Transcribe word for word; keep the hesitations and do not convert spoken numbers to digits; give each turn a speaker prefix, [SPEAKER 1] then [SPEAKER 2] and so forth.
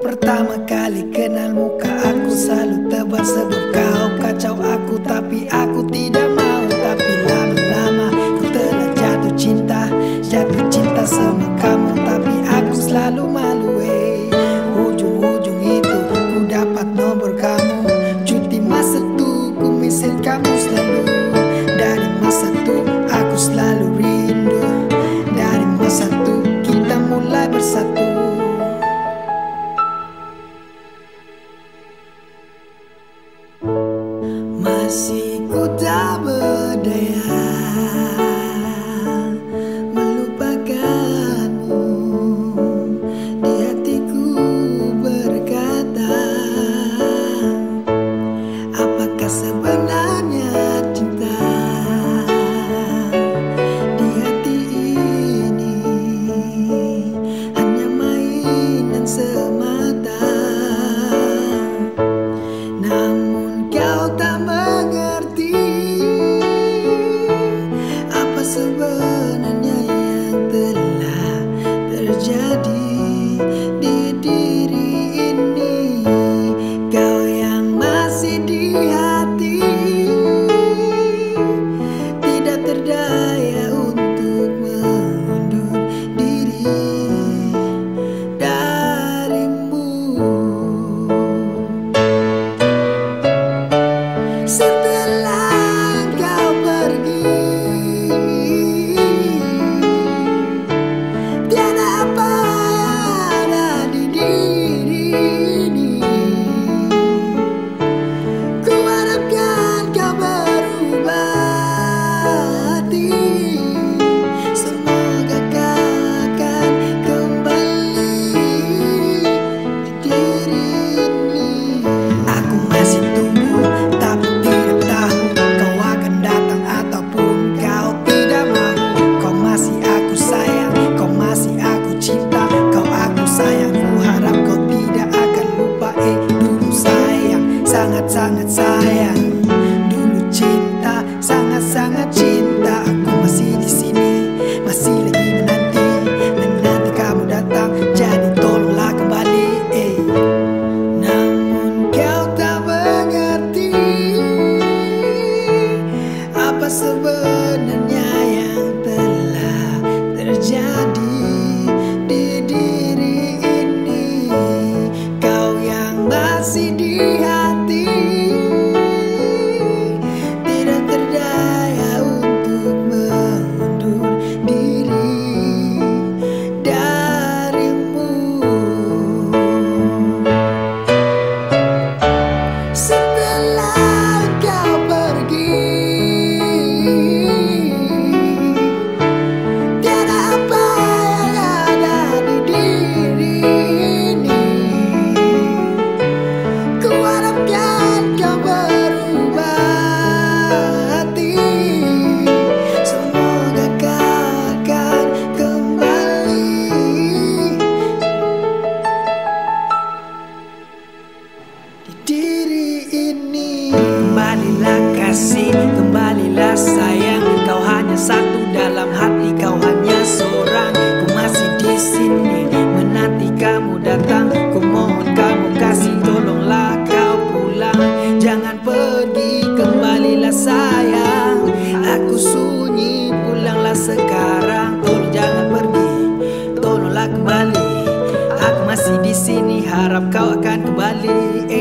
[SPEAKER 1] Pertama kali kenal muka aku selalu tebal sebab kau kacau aku, tapi aku tidak mau. Tapi lama-lama ku telah jatuh cinta, jatuh cinta sama kamu, tapi aku selalu malu. Hey, ujung-ujung itu ku dapat nomor kamu, cuti masa tuh ku misil kamu selalu. Dari masa tuh aku selalu rindu, dari masa tuh kita mulai bersatu. Masih ku tak berdaya melupakanmu, di hatiku berkata, apakah sebenarnya cinta di hati ini? Hanya mainan semata. Namun kau tak mengerti apa sebenarnya yang telah terjadi di diri ini. Kau yang masih di hati, tidak terdaya untuk mengundur diri darimu. Setelah kau pergi, tiada apa yang ada di diri ini. Ku harapkan kau berubah hati, semoga kau akan kembali di diri ini. Aku masih tunggu, tapi tidak tahu kau akan datang ataupun kau tidak mau. Kau masih aku sayang, kau masih aku cinta, kau aku sayang. Ku harap kau tidak akan lupa. Eh dulu sayang, sangat-sangat sayang. Dulu cinta, sangat-sangat cinta. Aku masih di sini, masih lagi menanti, menanti kamu datang. Jadi tolonglah kembali. Eh namun kau tak mengerti apa sebenarnya yang telah terjadi di diri ini. Kau yang masih di hati, tidak terdaya untuk mengundur diri darimu. Setelah kau pergi, tiada apa yang ada di diri ini. Ku harapkan kau berubah hati, semoga kau akan kembali di diri ini. Kembalilah kasih, kembalilah sayang. Kau hanya satu dalam hati, kau hanya seorang. Ku masih di sini menanti kamu datang. Ku mohon kamu kasih, tolonglah kau pulang. Jangan pergi, kembalilah sayang. Aku sunyi, pulanglah sekarang. Tolong jangan pergi, tolonglah kembali. Aku masih di sini, harap kau akan kembali.